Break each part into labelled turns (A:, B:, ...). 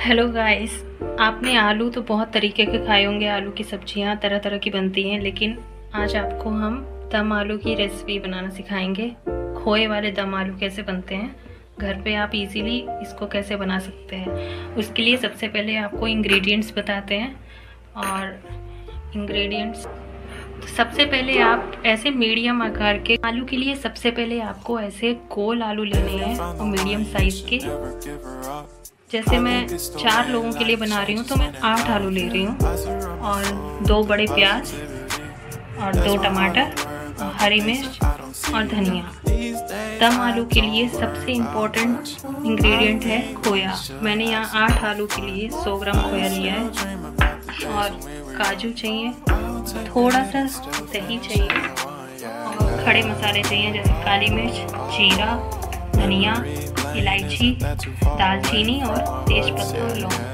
A: Hello guys. आपने आलू तो बहुत तरीके के खाए होंगे। आलू की सब्जियां तरह तरह की बनती हैं, लेकिन आज आपको हम दम आलू की रेसिपी बनाना सिखाएंगे। खोए वाले दम आलू कैसे बनते हैं, घर पे आप इजीली इसको कैसे बना सकते हैं। उसके लिए सबसे पहले आपको इंग्रेडिएंट्स बताते हैं। और इंग्रेडिएंट्स सबसे पहले आप ऐसे मीडियम आकार के आलू के लिए सबसे पहले आपको ऐसे गोल आलू लेने हैं और मीडियम साइज के। जैसे मैं 4 लोगों के लिए बना रही हूँ तो मैं 8 आलू ले रही हूँ, और 2 बड़े प्याज और 2 टमाटर और हरी मिर्च और धनिया। दम आलू के लिए सबसे इम्पोर्टेंट इंग्रेडिएंट है खोया। मैंने यहाँ 8 आलू के लिए 100 ग्राम खोया लिया है, और काजू चाहिए, थोड़ा सा दही चाहिए, और खड़े मसाले चाहिए जैसे काली मिर्च, जीरा, धनिया, इलायची, दालचीनी और तेजपत्ता और लौंग।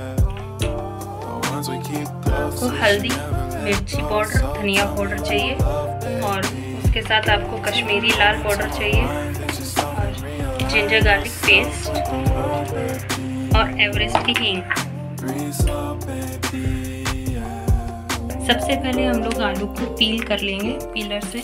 A: आपको हल्दी, मिर्ची पाउडर, धनिया पाउडर चाहिए, और उसके साथ आपको कश्मीरी लाल पाउडर चाहिए, और जिंजर गार्लिक पेस्ट और एवरेस्ट की हींग। सबसे पहले हम लोग आलू को पील कर लेंगे पीलर से।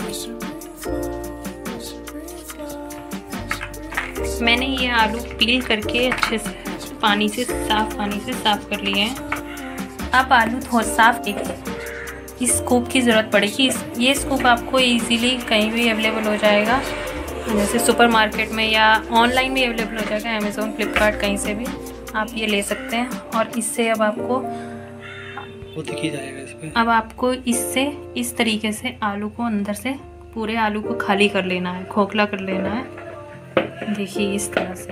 A: मैंने ये आलू पील करके अच्छे से पानी से साफ कर लिए हैं। आप आलू थोड़ा साफ देखिए, इस स्कूप की ज़रूरत पड़ेगी। ये स्कूप आपको इजीली कहीं भी अवेलेबल हो जाएगा, जैसे सुपरमार्केट में या ऑनलाइन भी अवेलेबल हो जाएगा, अमेज़ोन, फ्लिपकार्ट, कहीं से भी आप ये ले सकते हैं। और इससे अब आपको
B: वो दिख जाएगा इसमें।
A: अब आपको इससे इस तरीके से आलू को अंदर से पूरे आलू को खाली कर लेना है, खोखला कर लेना है। देखिए इस तरह से,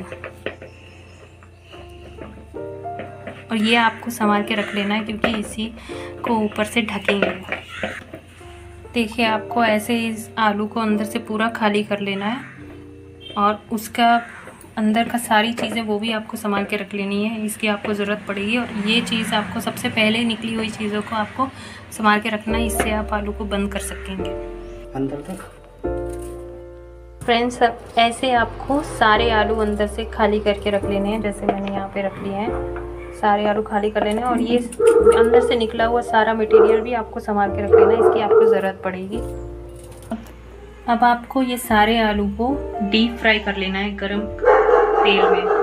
A: और ये आपको संभाल के रख लेना है क्योंकि इसी को ऊपर से ढकेंगे। देखिए आपको ऐसे इस आलू को अंदर से पूरा खाली कर लेना है, और उसका अंदर का सारी चीज़ें वो भी आपको संभाल के रख लेनी है, इसकी आपको ज़रूरत पड़ेगी। और ये चीज़ आपको सबसे पहले निकली हुई चीज़ों को आपको संभाल के रखना है, इससे आप आलू को बंद कर सकेंगे
B: अंदर तक।
A: फ्रेंड्स, अब ऐसे आपको सारे आलू अंदर से खाली करके रख लेने हैं, जैसे मैंने यहाँ पे रख लिए हैं। सारे आलू खाली कर लेने हैं, और ये अंदर से निकला हुआ सारा मटेरियल भी आपको संभाल के रख लेना है, इसकी आपको ज़रूरत पड़ेगी। अब आपको ये सारे आलू को डीप फ्राई कर लेना है गरम तेल में।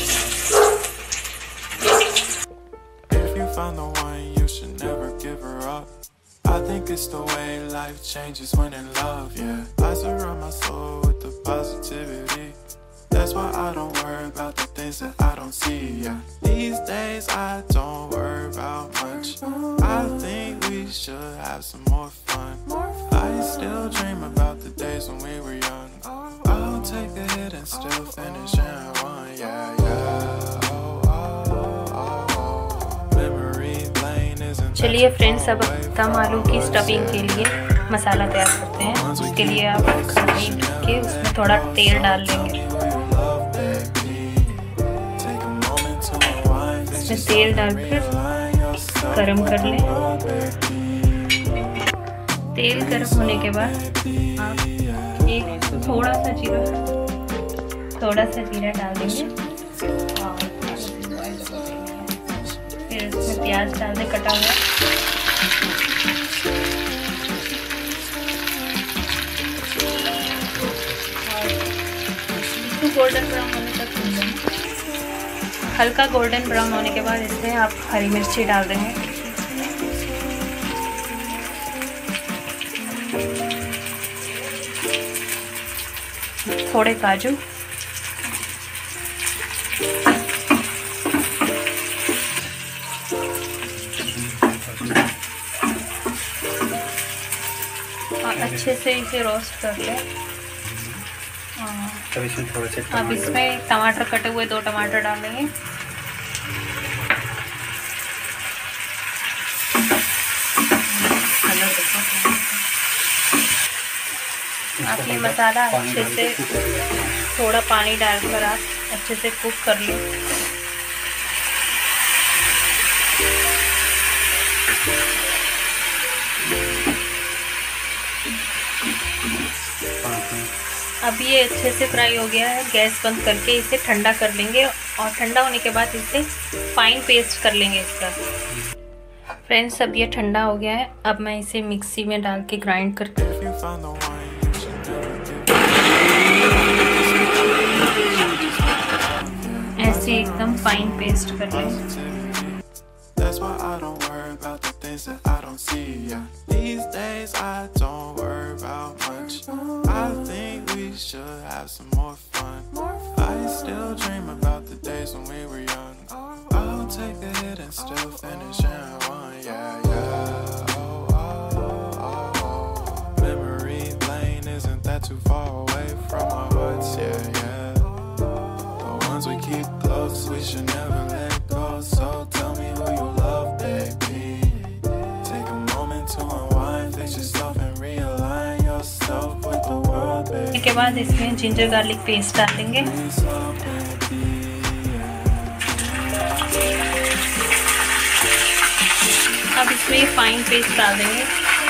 C: I think it's the way life changes when in love, yeah. I surround my soul with the positivity. That's why I don't worry about the things that I don't see, yeah. These days I don't worry about much. I think we should have some more fun. I still dream about the days when we were young. I'll take a hit and still finish in one, yeah, yeah.
A: चलिए friends, अब दम आलू की stuffing के लिए मसाला तैयार करते हैं। उसके लिए आप कढ़ाई के उसमें थोड़ा तेल डाल लेंगे। इसमें तेल डालकर गरम कर लें। तेल गरम होने के बाद आप एक थोड़ा सा जीरा डाल देंगे, और फिर इसमें प्याज डाल दें कटा हुआ। गोल्डन ब्राउन होने तक भून लेंगे। हल्का गोल्डन ब्राउन होने के बाद इसमें आप हरी मिर्ची डाल देंगे, थोड़े काजू, और अच्छे से इसे रोस्ट कर लें। अब इसमें टमाटर कटे हुए 2 टमाटर डालेंगे। आप ये मसाला अच्छे से थोड़ा पानी डालकर आप अच्छे से कुक कर लें। अब ये अच्छे से फ्राई हो गया है। गैस बंद करके इसे ठंडा कर लेंगे और ठंडा होने के बाद इसे फाइन पेस्ट कर लेंगे इसका। फ्रेंड्स, अब ये ठंडा हो गया है। अब मैं इसे मिक्सी में डाल के ग्राइंड करके ऐसे एकदम फाइन पेस्ट कर लेंगे।
C: That's why I don't worry about the things that I don't see. Yeah. These days I don't worry about much. I think we should have some more fun. I still dream about the days when we were young. I'll take a hit and still finish in one. Yeah, yeah. Oh, oh, oh, oh. Memory lane isn't that too far away from our hearts. Yeah, yeah. The ones we keep close, we should never let go. So tell me who you love, baby. Take a moment to unwind, fix yourself and realign yourself with the world, baby.
A: इसके बाद इसमें ginger garlic paste डाल देंगे। अब इसमें fine paste डाल देंगे।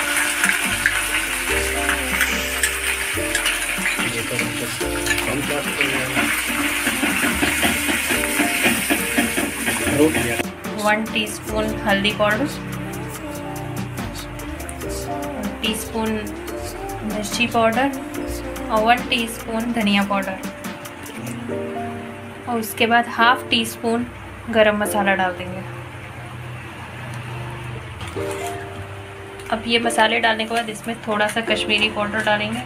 A: One teaspoon हल्दी पाउडर, 1 टीस्पून मिर्ची पाउडर और 1 टीस्पून धनिया पाउडर और उसके बाद ½ टीस्पून गरम मसाला डाल देंगे। अब ये मसाले डालने के बाद इसमें थोड़ा सा कश्मीरी पाउडर डालेंगे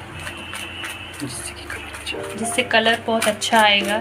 A: जिससे कलर बहुत अच्छा आएगा।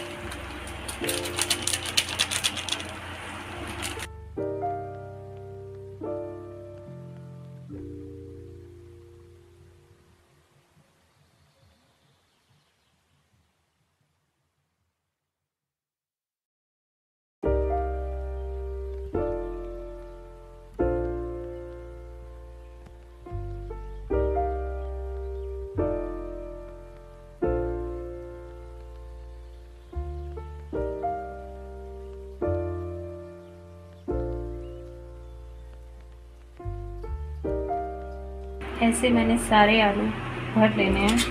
A: ऐसे मैंने सारे आलू भर लेने हैं।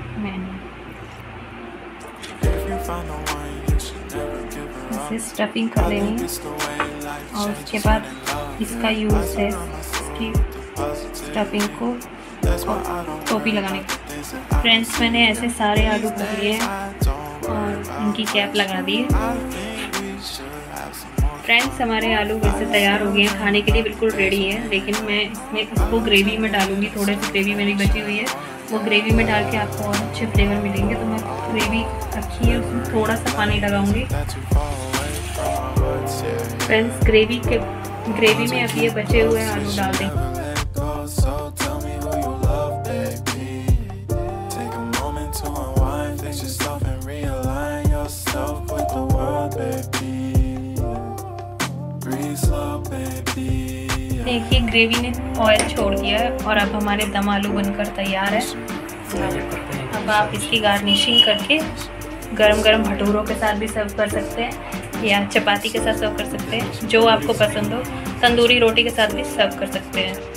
A: इसे स्टफिंग कर लेनी है और उसके बाद इसका यूज़ है इसकी स्टफिंग को टोपी लगाने का। फ्रेंड्स, मैंने ऐसे सारे आलू भर लिए और इनकी कैप लगा दी है। फ्रेंड्स, हमारे आलू वैसे तैयार हो गए हैं, खाने के लिए बिल्कुल रेडी है। लेकिन मैं इसमें इसको ग्रेवी में डालूंगी। थोड़ी सी ग्रेवी मेरी बची हुई है, वो ग्रेवी में डाल के आपको और अच्छे फ्लेवर मिलेंगे। तो मैं ग्रेवी रखी है, उसमें थोड़ा सा पानी लगाऊंगी। फ्रेंड्स, ग्रेवी में अब ये बचे हुए आलू डाल देंगे। देखिए, ग्रेवी ने ऑयल छोड़ दिया है और अब हमारे दम आलू बनकर तैयार है। अब आप इसकी गार्निशिंग करके गरम गरम भटूरों के साथ भी सर्व कर सकते हैं या चपाती के साथ सर्व कर सकते हैं, जो आपको पसंद हो। तंदूरी रोटी के साथ भी सर्व कर सकते हैं।